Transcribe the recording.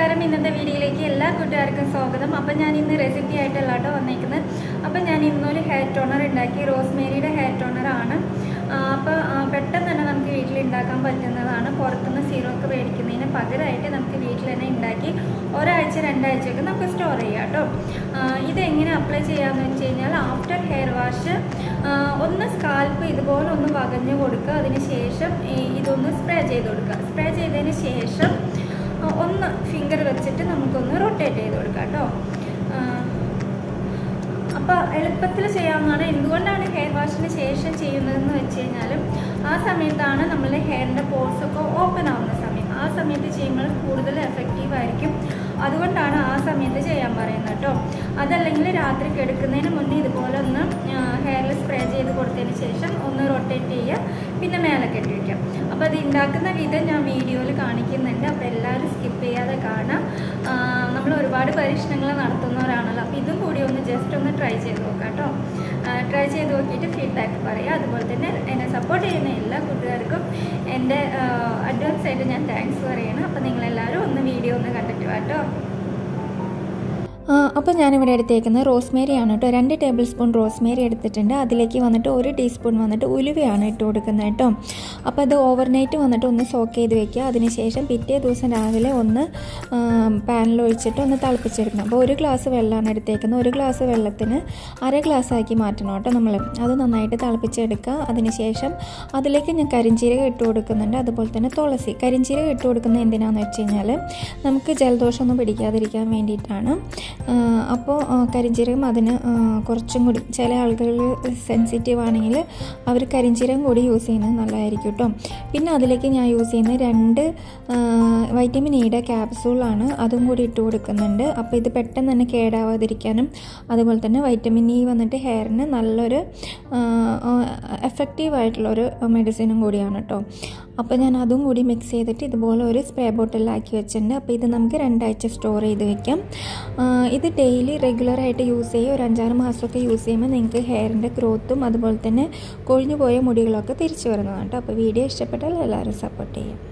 നമസ്കാരം. ഇന്നത്തെ വീഡിയോയിലേക്ക് എല്ലാ കൂട്ടുകാർക്കും സ്വാഗതം. അപ്പം ഞാൻ ഇന്ന് റെസിപ്പി ആയിട്ടല്ലാട്ടോ വന്നേക്കുന്നത്. അപ്പം ഞാൻ ഇന്നൊരു ഹെയർ ടോണർ ഉണ്ടാക്കി. റോസ്മേരിയുടെ ഹെയർ ടോണറാണ്. അപ്പോൾ പെട്ടെന്ന് തന്നെ നമുക്ക് വീട്ടിൽ ഉണ്ടാക്കാൻ പറ്റുന്നതാണ്. പുറത്തുനിന്ന് സീറോക്ക് മേടിക്കുന്നതിന് പകരമായിട്ട് നമുക്ക് വീട്ടിൽ തന്നെ ഉണ്ടാക്കി ഒരാഴ്ച 2 ആഴ്ചയൊക്കെ നമുക്ക് സ്റ്റോർ ചെയ്യാം കേട്ടോ. ഇതെങ്ങനെ അപ്ലൈ ചെയ്യാമെന്ന് വെച്ച് കഴിഞ്ഞാൽ ആഫ്റ്റർ ഹെയർ വാഷ് ഒന്ന് സ്കാൽപ്പ് ഇതുപോലെ ഒന്ന് വകഞ്ഞു കൊടുക്കുക. അതിന് ശേഷം ഇതൊന്ന് സ്പ്രേ ചെയ്ത് കൊടുക്കുക. സ്പ്രേ ചെയ്തതിന് ശേഷം ഒന്ന് ഫിംഗർ വെച്ചിട്ട് നമുക്കൊന്ന് റൊട്ടേറ്റ് ചെയ്ത് കൊടുക്കാം കേട്ടോ. അപ്പോൾ എളുപ്പത്തിൽ ചെയ്യാവുന്നതാണ്. എന്തുകൊണ്ടാണ് ഹെയർ വാഷിന് ശേഷം ചെയ്യുന്നതെന്ന് വെച്ച് കഴിഞ്ഞാൽ ആ സമയത്താണ് നമ്മളുടെ ഹെയറിൻ്റെ പോർസൊക്കെ ഓപ്പൺ ആവുന്ന സമയം. ആ സമയത്ത് ചെയ്യുമ്പോൾ കൂടുതൽ എഫക്റ്റീവ് ആയിരിക്കും. അതുകൊണ്ടാണ് ആ സമയത്ത് ചെയ്യാൻ പറയുന്നത് കേട്ടോ. അതല്ലെങ്കിൽ രാത്രി കിടക്കുന്നതിന് മുന്നേ ഇതുപോലെ ഒന്ന് ഹെയറിൽ സ്പ്രേ ചെയ്ത് കൊടുത്തതിന് ശേഷം ഒന്ന് റൊട്ടേറ്റ് ചെയ്യുക, പിന്നെ മേലെ കെട്ടി വയ്ക്കാം. അപ്പോൾ അത് ഉണ്ടാക്കുന്ന വിധം ഞാൻ വീഡിയോയിൽ കാണിക്കുന്നുണ്ട്. അപ്പോൾ എല്ലാവരും സ്കിപ്പ് ചെയ്യാതെ കാണാം. നമ്മൾ ഒരുപാട് പരീക്ഷണങ്ങൾ നടത്തുന്നവരാണല്ലോ. അപ്പോൾ ഇതും കൂടി ഒന്ന് ജസ്റ്റ് ഒന്ന് ട്രൈ ചെയ്ത് നോക്കാം കേട്ടോ. ട്രൈ ചെയ്ത് നോക്കിയിട്ട് ഫീഡ്ബാക്ക് പറയുക. അതുപോലെ തന്നെ എന്നെ സപ്പോർട്ട് ചെയ്യുന്ന എല്ലാ കൂട്ടുകാർക്കും എൻ്റെ അഡ്വാൻസ് ആയിട്ട് ഞാൻ താങ്ക്സ് പറയണം. അപ്പോൾ നിങ്ങളെല്ലാവരും ഒന്ന് വീഡിയോ ഒന്ന് കണ്ടിട്ട് കേട്ടോ. അപ്പോൾ ഞാനിവിടെ എടുത്തേക്കുന്നത് റോസ്മേരിയാണ് കേട്ടോ. 2 ടേബിൾ സ്പൂൺ റോസ്മേരി എടുത്തിട്ടുണ്ട്. അതിലേക്ക് വന്നിട്ട് 1 ടീസ്പൂൺ വന്നിട്ട് ഉലുവയാണ് ഇട്ട് കൊടുക്കുന്നത് കേട്ടോ. അപ്പോൾ അത് ഓവർനൈറ്റ് വന്നിട്ട് ഒന്ന് സോക്ക് ചെയ്ത് വെക്കുക. അതിനുശേഷം പിറ്റേ ദിവസം രാവിലെ ഒന്ന് പാനിലൊഴിച്ചിട്ട് ഒന്ന് തിളപ്പിച്ചെടുക്കണം. അപ്പോൾ 1 ഗ്ലാസ് വെള്ളമാണ് എടുത്തേക്കുന്നത്. 1 ഗ്ലാസ് വെള്ളത്തിന് 1/2 ഗ്ലാസ് ആക്കി മാറ്റണം കേട്ടോ നമ്മൾ. അത് നന്നായിട്ട് തിളപ്പിച്ചെടുക്കുക. അതിനുശേഷം അതിലേക്ക് ഞാൻ കരിഞ്ജീരകം ഇട്ട് കൊടുക്കുന്നുണ്ട്. അതുപോലെ തന്നെ തുളസി. കരിഞ്ജീരകം ഇട്ട് കൊടുക്കുന്നത് എന്തിനാണെന്ന് വെച്ച് കഴിഞ്ഞാൽ നമുക്ക് ജലദോഷമൊന്നും പിടിക്കാതിരിക്കാൻ വേണ്ടിയിട്ടാണ്. അപ്പോൾ കരിഞ്ജീരകം അതിന് കുറച്ചും കൂടി, ചില ആളുകൾ സെൻസിറ്റീവ് ആണെങ്കിൽ അവർ കരിഞ്ജീരകം കൂടി യൂസ് ചെയ്യുന്നത് നല്ലതായിരിക്കും കേട്ടോ. പിന്നെ അതിലേക്ക് ഞാൻ യൂസ് ചെയ്യുന്നത് 2 വൈറ്റമിൻ ഇയുടെ ക്യാപ്സൂളാണ്. അതും കൂടി ഇട്ട് കൊടുക്കുന്നുണ്ട്. അപ്പോൾ ഇത് പെട്ടെന്ന് തന്നെ കേടാവാതിരിക്കാനും അതുപോലെ തന്നെ വൈറ്റമിൻ ഇ വന്നിട്ട് ഹെയറിന് നല്ലൊരു എഫക്റ്റീവായിട്ടുള്ളൊരു മെഡിസിനും കൂടിയാണ് കേട്ടോ. അപ്പോൾ ഞാൻ അതും കൂടി മിക്സ് ചെയ്തിട്ട് ഇതുപോലെ ഒരു സ്പ്രേ ബോട്ടിലാക്കി വെച്ചിട്ടുണ്ട്. അപ്പോൾ ഇത് നമുക്ക് 2 ആഴ്ച സ്റ്റോർ ചെയ്ത് വെക്കാം. ഇത് ഡെയിലി റെഗുലറായിട്ട് യൂസ് ചെയ്യുക. ഒരു 5-6 മാസമൊക്കെ യൂസ് ചെയ്യുമ്പോൾ നിങ്ങൾക്ക് ഹെയറിൻ്റെ ഗ്രോത്തും അതുപോലെ തന്നെ കൊഴിഞ്ഞു പോയ മുടികളൊക്കെ തിരിച്ചു വരുന്നതാണ് കേട്ടോ. അപ്പോൾ വീഡിയോ ഇഷ്ടപ്പെട്ടാൽ എല്ലാവരും സപ്പോർട്ട് ചെയ്യാം.